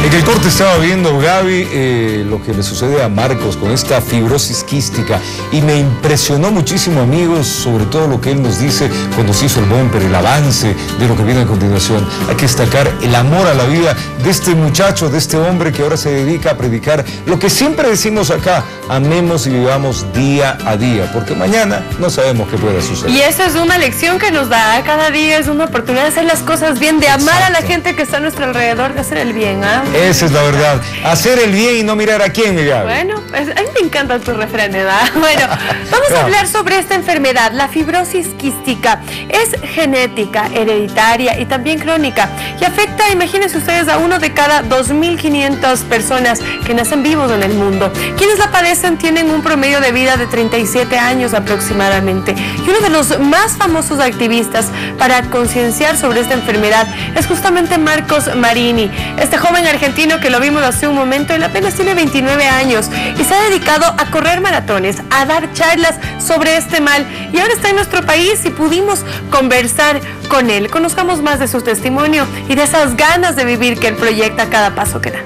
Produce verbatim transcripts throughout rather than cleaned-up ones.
En el corte estaba viendo, Gaby, eh, lo que le sucede a Marcos con esta fibrosis quística y me impresionó muchísimo, amigos, sobre todo lo que él nos dice cuando se hizo el bumper, el avance de lo que viene a continuación. Hay que destacar el amor a la vida de este muchacho, de este hombre que ahora se dedica a predicar lo que siempre decimos acá: amemos y vivamos día a día, porque mañana no sabemos qué pueda suceder. Y esa es una lección que nos da cada día, es una oportunidad de hacer las cosas bien, de amar Exacto. a la gente que está a nuestro alrededor, de hacer el bien, ¿ah? ¿eh? Esa es la verdad, hacer el bien y no mirar a quién, mi Gaby. Bueno, es, a mí me encantan tus refranes, ¿verdad? Bueno, vamos a hablar sobre esta enfermedad, la fibrosis quística. Es genética, hereditaria y también crónica, y afecta, imagínense ustedes, a uno de cada dos mil quinientas personas que nacen vivos en el mundo. Quienes la padecen tienen un promedio de vida de treinta y siete años aproximadamente, y uno de los más famosos activistas para concienciar sobre esta enfermedad es justamente Marcos Marini, este joven argentino que lo vimos hace un momento. Él apenas tiene veintinueve años y se ha dedicado a correr maratones, a dar charlas sobre este mal, y ahora está en nuestro país y pudimos conversar con él. Conozcamos más de su testimonio y de esas ganas de vivir que él proyecta a cada paso que da.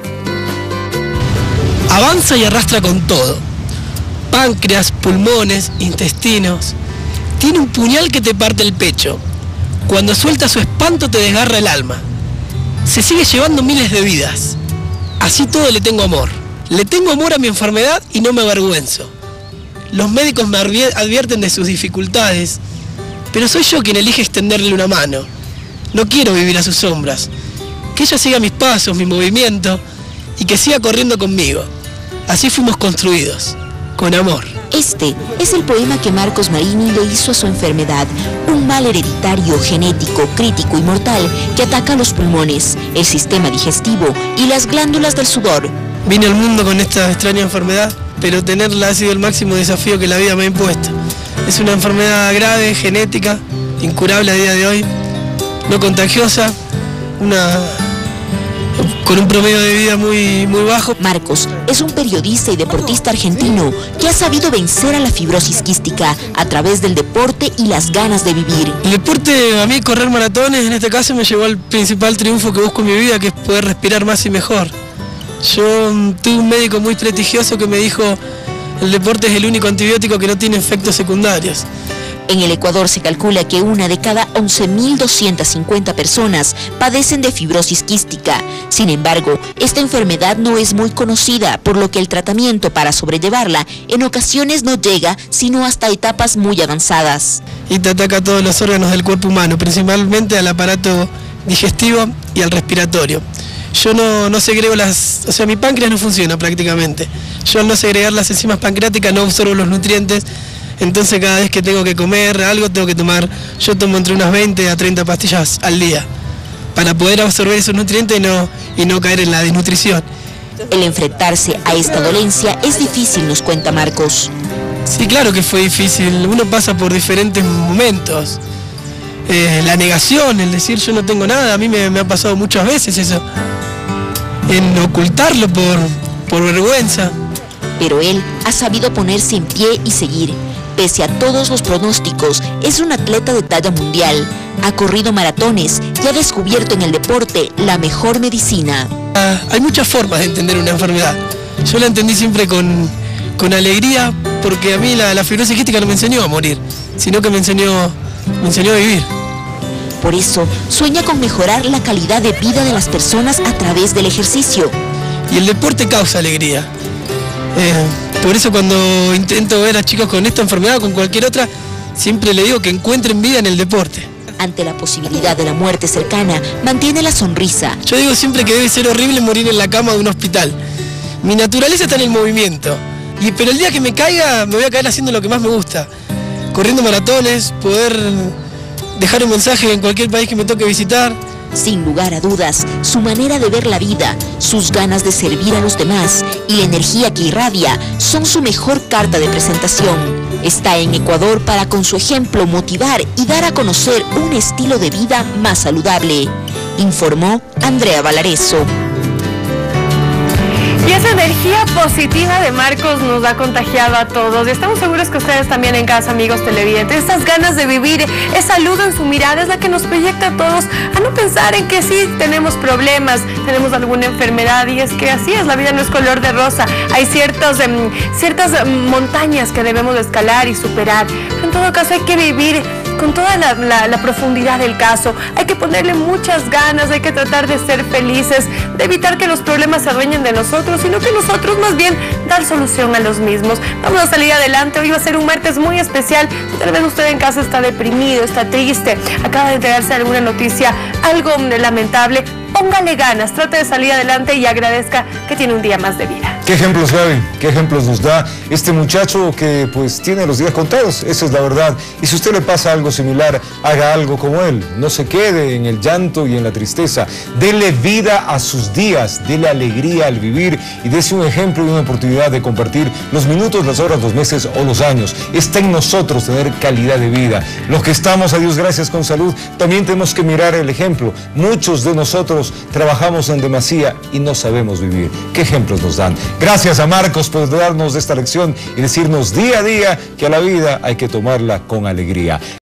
Avanza y arrastra con todo: páncreas, pulmones, intestinos. Tiene un puñal que te parte el pecho. Cuando suelta su espanto te desgarra el alma. Se sigue llevando miles de vidas. Así todo le tengo amor. Le tengo amor a mi enfermedad y no me avergüenzo. Los médicos me advierten de sus dificultades, pero soy yo quien elige extenderle una mano. No quiero vivir a sus sombras. Que ella siga mis pasos, mi movimiento, y que siga corriendo conmigo. Así fuimos construidos, con amor. Este es el poema que Marcos Marini le hizo a su enfermedad, un mal hereditario, genético, crítico y mortal que ataca los pulmones, el sistema digestivo y las glándulas del sudor. Vine al mundo con esta extraña enfermedad, pero tenerla ha sido el máximo desafío que la vida me ha impuesto. Es una enfermedad grave, genética, incurable a día de hoy, no contagiosa, una... con un promedio de vida muy, muy bajo. Marcos es un periodista y deportista argentino que ha sabido vencer a la fibrosis quística a través del deporte y las ganas de vivir. El deporte, a mí correr maratones, en este caso me llevó al principal triunfo que busco en mi vida, que es poder respirar más y mejor. Yo um, tuve un médico muy prestigioso que me dijo: el deporte es el único antibiótico que no tiene efectos secundarios. En el Ecuador se calcula que una de cada once mil doscientas cincuenta personas padecen de fibrosis quística. Sin embargo, esta enfermedad no es muy conocida, por lo que el tratamiento para sobrellevarla en ocasiones no llega sino hasta etapas muy avanzadas. Y te ataca a todos los órganos del cuerpo humano, principalmente al aparato digestivo y al respiratorio. Yo no, no segrego las... o sea, mi páncreas no funciona prácticamente. Yo al no segregar las enzimas pancreáticas no absorbo los nutrientes. Entonces cada vez que tengo que comer algo tengo que tomar, yo tomo entre unas veinte a treinta pastillas al día para poder absorber esos nutrientes y no, y no caer en la desnutrición. El enfrentarse a esta dolencia es difícil, nos cuenta Marcos. Sí, claro que fue difícil, uno pasa por diferentes momentos. Eh, la negación, el decir yo no tengo nada, a mí me, me ha pasado muchas veces eso. En ocultarlo por, por vergüenza. Pero él ha sabido ponerse en pie y seguir. Pese a todos los pronósticos, es un atleta de talla mundial. Ha corrido maratones y ha descubierto en el deporte la mejor medicina. Ah, hay muchas formas de entender una enfermedad. Yo la entendí siempre con, con alegría, porque a mí la, la fibrosis quística no me enseñó a morir, sino que me enseñó, me enseñó a vivir. Por eso, sueña con mejorar la calidad de vida de las personas a través del ejercicio. Y el deporte causa alegría. Eh, por eso cuando intento ver a chicos con esta enfermedad o con cualquier otra, siempre le digo que encuentren vida en el deporte. Ante la posibilidad de la muerte cercana, mantiene la sonrisa. Yo digo siempre que debe ser horrible morir en la cama de un hospital. Mi naturaleza está en el movimiento, y, pero el día que me caiga, me voy a caer haciendo lo que más me gusta. Corriendo maratones, poder dejar un mensaje en cualquier país que me toque visitar. Sin lugar a dudas, su manera de ver la vida, sus ganas de servir a los demás y la energía que irradia son su mejor carta de presentación. Está en Ecuador para, con su ejemplo, motivar y dar a conocer un estilo de vida más saludable. Informó Andrea Valareso. Y esa energía positiva de Marcos nos ha contagiado a todos. Y estamos seguros que ustedes también en casa, amigos televidentes. Estas ganas de vivir, esa luz en su mirada es la que nos proyecta a todos a no pensar en que sí tenemos problemas, tenemos alguna enfermedad. Y es que así es, la vida no es color de rosa. Hay ciertos, um, ciertas montañas que debemos escalar y superar. En todo caso hay que vivir con toda la, la, la profundidad del caso. Hay que ponerle muchas ganas, hay que tratar de ser felices, de evitar que los problemas se adueñen de nosotros, sino que nosotros más bien dar solución a los mismos. Vamos a salir adelante. Hoy va a ser un martes muy especial. Si tal vez usted en casa está deprimido, está triste, acaba de enterarse de alguna noticia, algo lamentable, póngale ganas, trate de salir adelante y agradezca que tiene un día más de vida. ¿Qué ejemplos, Gaby? ¿Qué ejemplos nos da este muchacho que pues tiene los días contados? Esa es la verdad. Y si a usted le pasa algo similar, haga algo como él. No se quede en el llanto y en la tristeza. Dele vida a sus días, dele alegría al vivir y dése un ejemplo y una oportunidad de compartir los minutos, las horas, los meses o los años. Está en nosotros tener calidad de vida. Los que estamos, a Dios gracias, con salud, también tenemos que mirar el ejemplo. Muchos de nosotros trabajamos en demasía y no sabemos vivir. ¿Qué ejemplos nos dan? Gracias a Marcos por darnos esta lección y decirnos día a día que a la vida hay que tomarla con alegría.